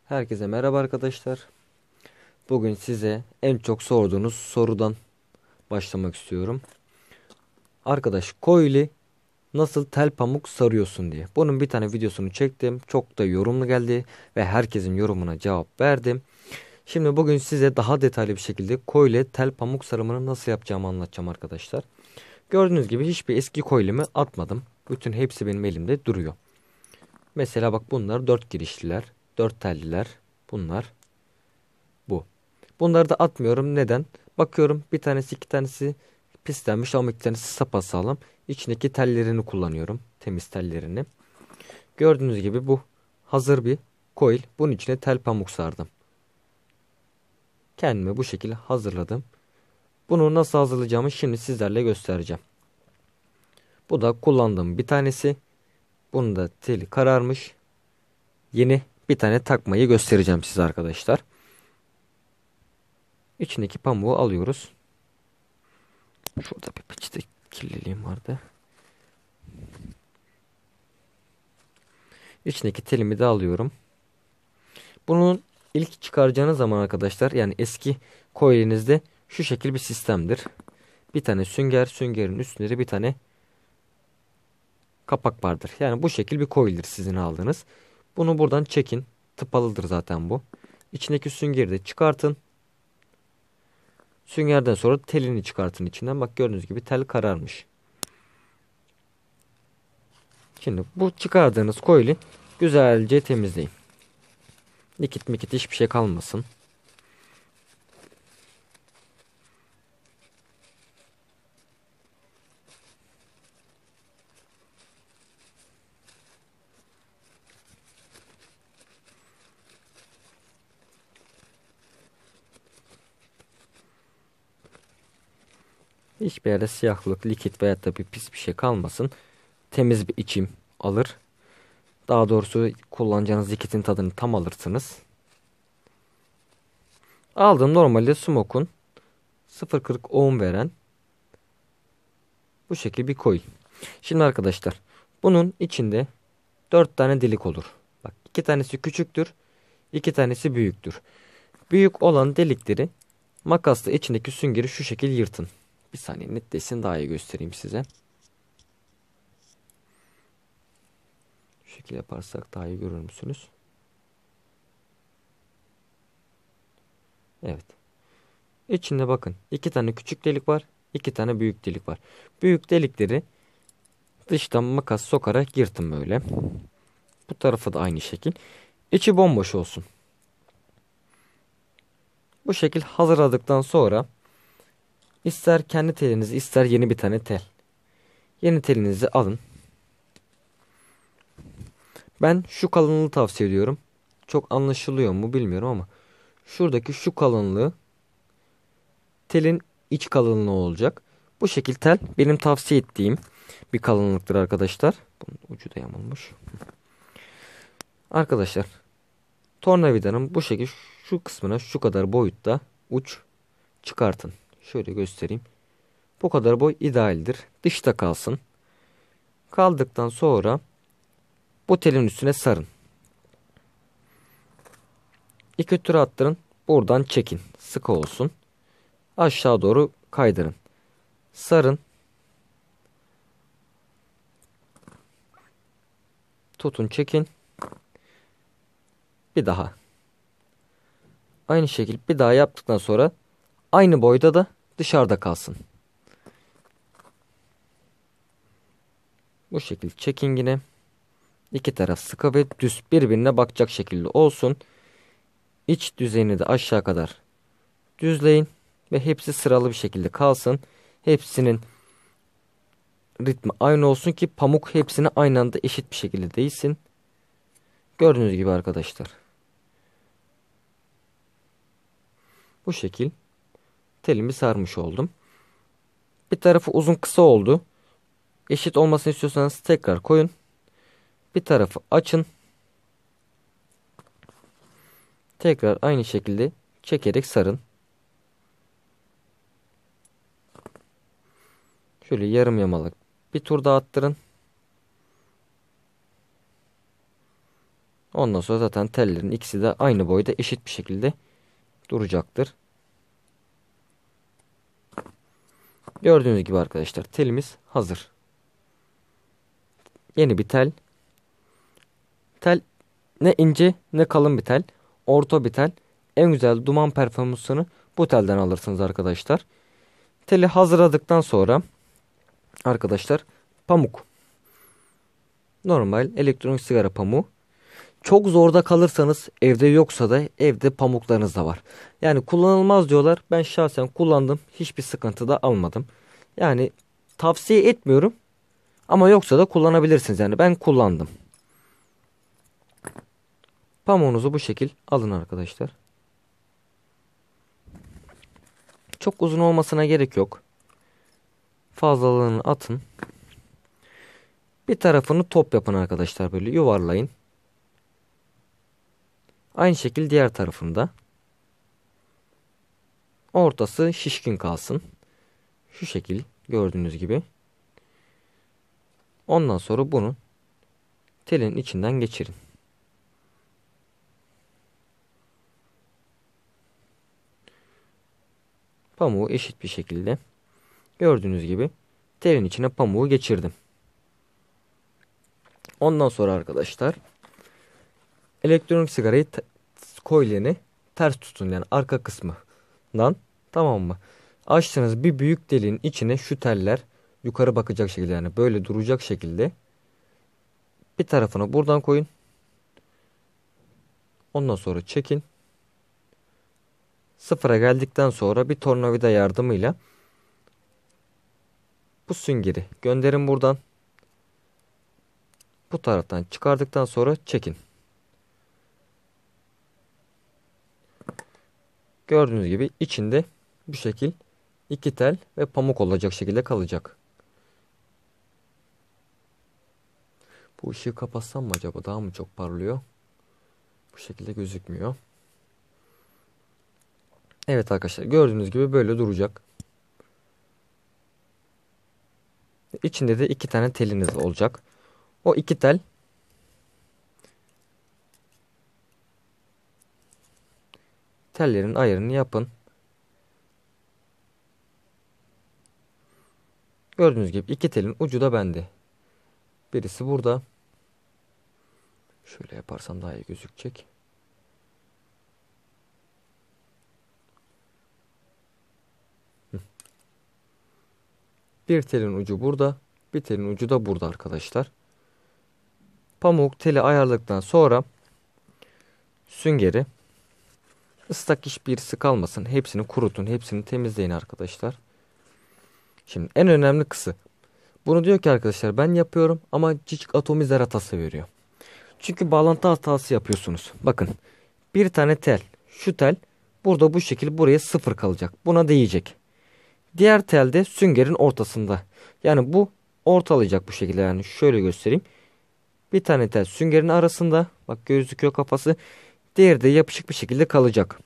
Herkese merhaba arkadaşlar. Bugün size en çok sorduğunuz sorudan başlamak istiyorum. Arkadaş koyuli nasıl tel pamuk sarıyorsun diye. Bunun bir tane videosunu çektim. Çok da yorumlu geldi ve herkesin yorumuna cevap verdim. Şimdi bugün size daha detaylı bir şekilde koyuli tel pamuk sarımını nasıl yapacağımı anlatacağım arkadaşlar. Gördüğünüz gibi hiçbir eski koylimi atmadım. Bütün hepsi benim elimde duruyor. Mesela bak bunlar 4 girişliler, 4 telliler. Bunlar bu. Bunları da atmıyorum. Neden? Bakıyorum bir tanesi iki tanesi pislenmiş ama iki tanesi sapasağlam. İçindeki tellerini kullanıyorum. Temiz tellerini. Gördüğünüz gibi bu hazır bir coil. Bunun içine tel pamuk sardım. Kendime bu şekilde hazırladım. Bunu nasıl hazırlayacağımı şimdi sizlerle göstereceğim. Bu da kullandığım bir tanesi. Bunun da teli kararmış. Yeni bir tane takmayı göstereceğim size arkadaşlar. İçindeki pamuğu alıyoruz. Şurada bir peçete kirliliğim vardı. İçindeki telimi de alıyorum. Bunun ilk çıkaracağınız zaman arkadaşlar, yani eski coilinizde şu şekil bir sistemdir. Bir tane sünger, süngerin üstünde de bir tane kapak vardır. Yani bu şekil bir coil'dir sizin aldığınız. Bunu buradan çekin. Tıpalıdır zaten bu. İçindeki süngeri de çıkartın. Süngerden sonra telini çıkartın içinden. Bak gördüğünüz gibi tel kararmış. Şimdi bu çıkardığınız coil'i güzelce temizleyin. Likit mikit hiçbir şey kalmasın. Hiçbir yerde siyahlık, likit veyahut da bir pis bir şey kalmasın. Temiz bir içim alır. Daha doğrusu kullanacağınız likitin tadını tam alırsınız. Aldığım normalde Smoke'un 0.40 ohm veren bu şekil bir coil. Şimdi arkadaşlar bunun içinde 4 tane delik olur. Bak 2 tanesi küçüktür, 2 tanesi büyüktür. Büyük olan delikleri makasla içindeki süngeri şu şekil yırtın. Bir saniye netleşsin, daha iyi göstereyim size. Şu şekil yaparsak daha iyi görür müsünüz? Evet. İçinde bakın 2 tane küçük delik var, 2 tane büyük delik var. Büyük delikleri dıştan makas sokarak yırtın böyle. Bu tarafı da aynı şekil. İçi bomboş olsun. Bu şekil hazırladıktan sonra ister kendi telinizi ister yeni bir tane tel. Yeni telinizi alın. Ben şu kalınlığı tavsiye ediyorum. Çok anlaşılıyor mu bilmiyorum ama şuradaki şu kalınlığı telin iç kalınlığı olacak. Bu şekil tel benim tavsiye ettiğim bir kalınlıktır arkadaşlar. Bunun ucu da yamulmuş. Arkadaşlar tornavidanın bu şekil şu kısmına şu kadar boyutta uç çıkartın. Şöyle göstereyim. Bu kadar boy idealdir. Dışta kalsın. Kaldıktan sonra bu telin üstüne sarın. İki tur attırın. Buradan çekin. Sıkı olsun. Aşağı doğru kaydırın. Sarın. Tutun çekin. Bir daha. Aynı şekilde bir daha yaptıktan sonra aynı boyda da dışarıda kalsın. Bu şekilde çekin yine. İki taraf sıkı ve düz birbirine bakacak şekilde olsun. İç düzeyini de aşağı kadar düzleyin ve hepsi sıralı bir şekilde kalsın. Hepsinin ritmi aynı olsun ki pamuk hepsine aynı anda eşit bir şekilde değsin. Gördüğünüz gibi arkadaşlar. Bu şekil telimi sarmış oldum. Bir tarafı uzun kısa oldu. Eşit olmasını istiyorsanız tekrar koyun. Bir tarafı açın. Tekrar aynı şekilde çekerek sarın. Şöyle yarım yamalak bir tur daha attırın. Ondan sonra zaten tellerin ikisi de aynı boyda eşit bir şekilde duracaktır. Gördüğünüz gibi arkadaşlar telimiz hazır. Yeni bir tel. Tel ne ince ne kalın bir tel. Orta bir tel. En güzel duman performansını bu telden alırsınız arkadaşlar. Teli hazırladıktan sonra arkadaşlar pamuk. Normal elektronik sigara pamuğu. Çok zorda kalırsanız evde yoksa da evde pamuklarınız da var. Yani kullanılmaz diyorlar. Ben şahsen kullandım. Hiçbir sıkıntı da almadım. Yani tavsiye etmiyorum. Ama yoksa da kullanabilirsiniz. Yani ben kullandım. Pamuğunuzu bu şekil alın arkadaşlar. Çok uzun olmasına gerek yok. Fazlalığını atın. Bir tarafını top yapın arkadaşlar, böyle yuvarlayın. Aynı şekilde diğer tarafında. Ortası şişkin kalsın. Şu şekil gördüğünüz gibi. Ondan sonra bunu telin içinden geçirin. Pamuğu eşit bir şekilde gördüğünüz gibi telin içine pamuğu geçirdim. Ondan sonra arkadaşlar elektronik sigarayı kolyeni ters tutun, yani arka kısmından, tamam mı? Açtığınız bir büyük deliğin içine şu teller yukarı bakacak şekilde, yani böyle duracak şekilde bir tarafını buradan koyun. Ondan sonra çekin. Sıfıra geldikten sonra bir tornavida yardımıyla bu süngeri gönderin buradan. Bu taraftan çıkardıktan sonra çekin. Gördüğünüz gibi içinde bu şekil iki tel ve pamuk olacak şekilde kalacak. Bu ışığı kapatsam mı acaba, daha mı çok parlıyor? Bu şekilde gözükmüyor. Evet arkadaşlar, gördüğünüz gibi böyle duracak. İçinde de iki tane teliniz olacak. O iki tel tellerin ayarını yapın. Gördüğünüz gibi iki telin ucu da bende. Birisi burada. Şöyle yaparsam daha iyi gözükecek. Bir telin ucu burada. Bir telin ucu da burada arkadaşlar. Pamuk teli ayarladıktan sonra süngeri, ıslak hiçbirisi kalmasın. Hepsini kurutun. Hepsini temizleyin arkadaşlar. Şimdi en önemli kısım. Bunu diyor ki arkadaşlar ben yapıyorum ama cicik atomizer hatası veriyor. Çünkü bağlantı hatası yapıyorsunuz. Bakın bir tane tel. Şu tel burada bu şekilde buraya sıfır kalacak. Buna değecek. Diğer tel de süngerin ortasında. Yani bu ortalayacak bu şekilde, yani şöyle göstereyim. Bir tane tel süngerin arasında. Bak gözüküyor kafası. Diğeri de yapışık bir şekilde kalacak.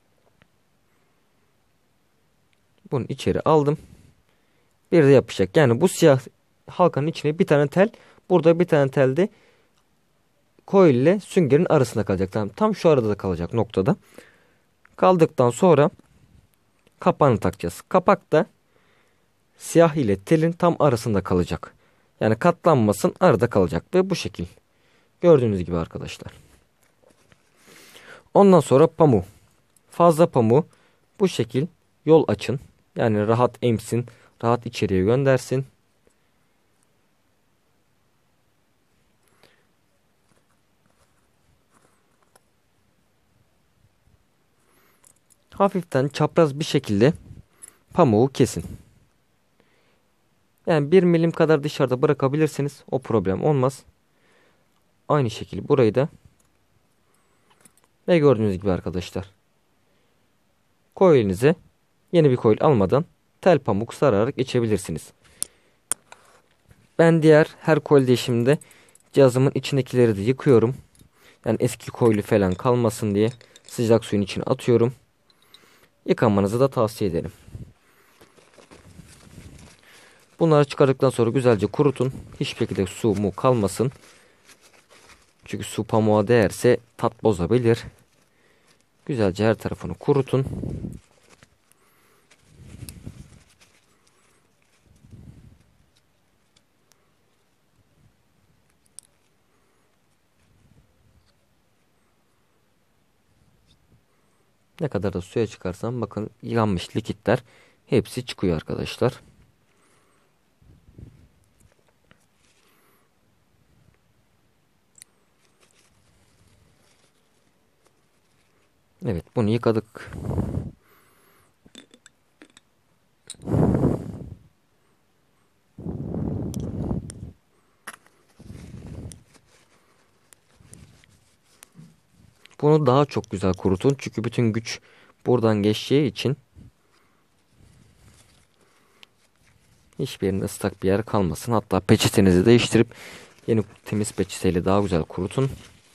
Bunu içeri aldım. Bir de yapışacak. Yani bu siyah halkanın içine bir tane tel. Burada bir tane tel de coil ile süngerin arasında kalacak. Tam şu arada da kalacak noktada. Kaldıktan sonra kapağını takacağız. Kapak da siyah ile telin tam arasında kalacak. Yani katlanmasın, arada kalacak ve bu şekil. Gördüğünüz gibi arkadaşlar. Ondan sonra pamuğu. Fazla pamuğu bu şekil yol açın. Yani rahat emsin, rahat içeriye göndersin. Hafiften çapraz bir şekilde pamuğu kesin. Yani 1 milim kadar dışarıda bırakabilirsiniz. O problem olmaz. Aynı şekilde burayı da ve gördüğünüz gibi arkadaşlar. Coil'inize yeni bir coil almadan tel pamuk sararak içebilirsiniz. Ben diğer her coil değişiminde cihazımın içindekileri de yıkıyorum. Yani eski coil'i falan kalmasın diye sıcak suyun içine atıyorum. Yıkanmanızı da tavsiye ederim. Bunları çıkardıktan sonra güzelce kurutun. Hiçbir şekilde su mu kalmasın. Çünkü su pamuğa değerse tat bozabilir. Güzelce her tarafını kurutun. Ne kadar da suya çıkarsam bakın yanmış likitler hepsi çıkıyor arkadaşlar. Evet, bunu yıkadık. Bunu daha çok güzel kurutun. Çünkü bütün güç buradan geçeceği için hiçbir yerinde ıslak bir yer kalmasın. Hatta peçetenizi değiştirip yeni temiz peçeteyle daha güzel kurutun.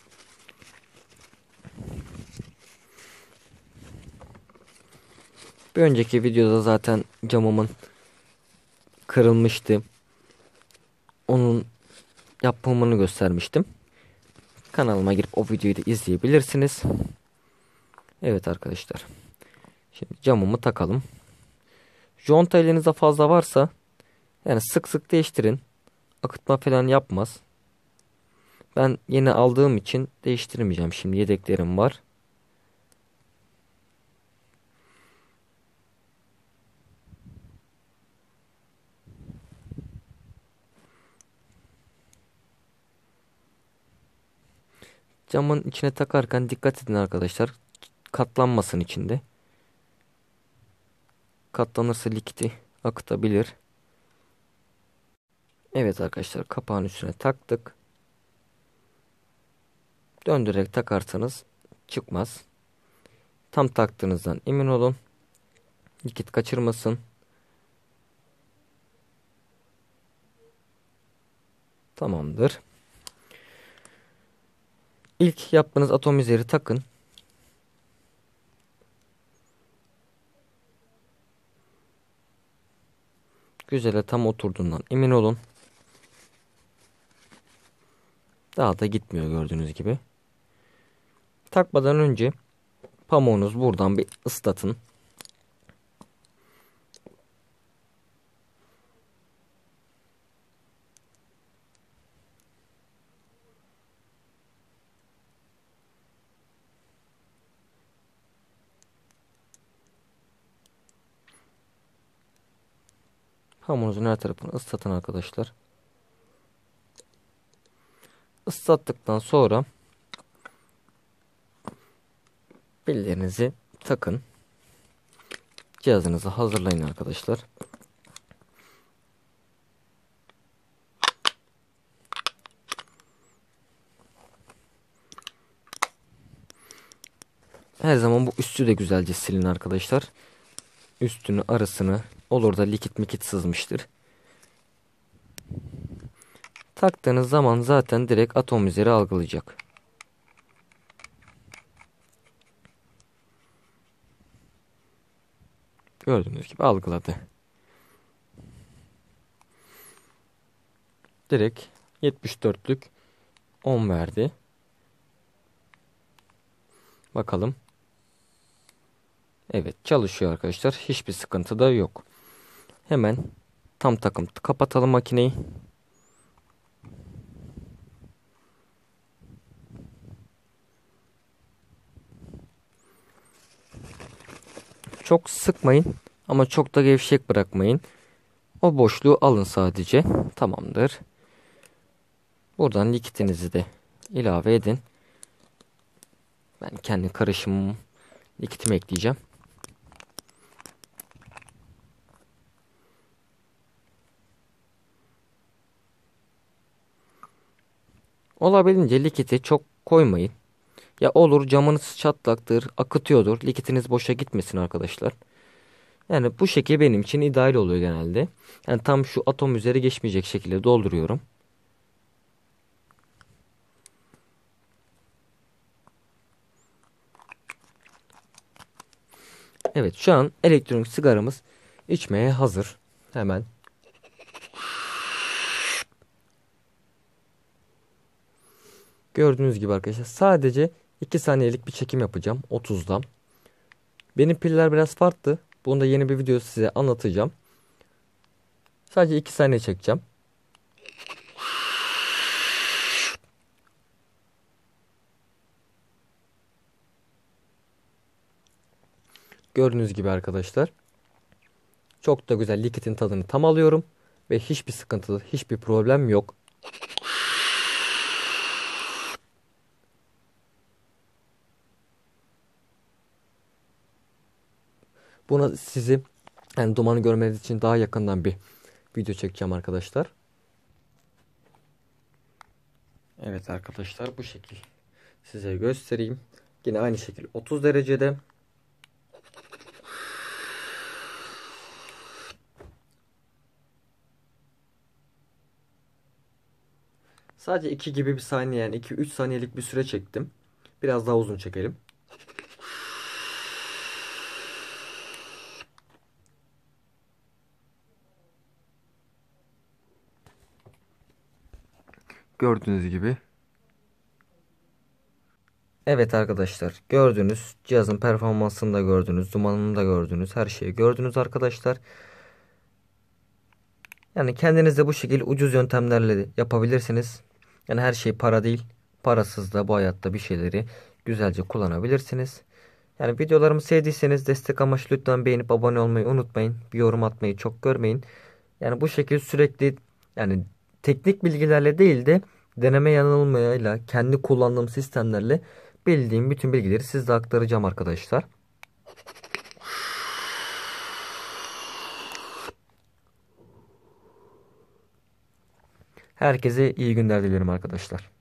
Bir önceki videoda zaten camımın kırılmıştı. Onun yapımını göstermiştim. Kanalıma girip o videoyu da izleyebilirsiniz. Evet arkadaşlar. Şimdi camımı takalım. Conta elinizde fazla varsa yani sık sık değiştirin. Akıtma falan yapmaz. Ben yeni aldığım için değiştirmeyeceğim. Şimdi yedeklerim var. Camın içine takarken dikkat edin arkadaşlar. Katlanmasın içinde. Katlanırsa likiti akıtabilir. Evet arkadaşlar, kapağın üstüne taktık. Döndürerek takarsanız çıkmaz. Tam taktığınızdan emin olun. Likit kaçırmasın. Tamamdır. İlk yaptığınız atomizeri takın. Güzel tam oturduğundan emin olun. Daha da gitmiyor gördüğünüz gibi. Takmadan önce pamuğunuz buradan bir ıslatın. Pamuğunuzun her tarafını ıslatın arkadaşlar. Islattıktan sonra pillerinizi takın. Cihazınızı hazırlayın arkadaşlar. Her zaman bu üstü de güzelce silin arkadaşlar. Üstünü, arasını, olur da likit mikit sızmıştır. Taktığınız zaman zaten direkt atom üzeri algılayacak. Gördüğünüz gibi algıladı. Direkt 74'lük 10 verdi. Bakalım. Evet, çalışıyor arkadaşlar. Hiçbir sıkıntı da yok. Hemen tam takım kapatalım makineyi. Çok sıkmayın ama çok da gevşek bırakmayın. O boşluğu alın sadece. Tamamdır. Buradan likitinizi de ilave edin. Ben kendi karışımım likitimi ekleyeceğim. Olabildiğince likiti çok koymayın. Ya olur camınız çatlaktır, akıtıyordur. Likitiniz boşa gitmesin arkadaşlar. Yani bu şekil benim için ideal oluyor genelde. Yani tam şu atom üzeri geçmeyecek şekilde dolduruyorum. Evet, şu an elektronik sigaramız içmeye hazır. Hemen Gördüğünüz gibi arkadaşlar sadece 2 saniyelik bir çekim yapacağım 30'dan. Benim piller biraz farklı. Bunu da yeni bir video size anlatacağım. Sadece 2 saniye çekeceğim. Gördüğünüz gibi arkadaşlar. Çok da güzel likitin tadını tam alıyorum. Ve hiçbir sıkıntı, hiçbir problem yok. Buna sizi yani dumanı görmeniz için daha yakından bir video çekeceğim arkadaşlar. Evet arkadaşlar, bu şekil size göstereyim. Yine aynı şekil 30 derecede. Sadece 2 gibi bir saniye, yani 2-3 saniyelik bir süre çektim. Biraz daha uzun çekelim. Gördüğünüz gibi. Evet arkadaşlar, gördünüz. Cihazın performansını da gördünüz. Dumanını da gördünüz. Her şeyi gördünüz arkadaşlar. Yani kendiniz de bu şekilde ucuz yöntemlerle de yapabilirsiniz. Yani her şey para değil. Parasız da bu hayatta bir şeyleri güzelce kullanabilirsiniz. Yani videolarımı sevdiyseniz destek amaçlı lütfen beğenip abone olmayı unutmayın. Bir yorum atmayı çok görmeyin. Yani bu şekilde sürekli, yani teknik bilgilerle değil de deneme yanılmayla kendi kullandığım sistemlerle bildiğim bütün bilgileri sizle aktaracağım arkadaşlar. Herkese iyi günler dilerim arkadaşlar.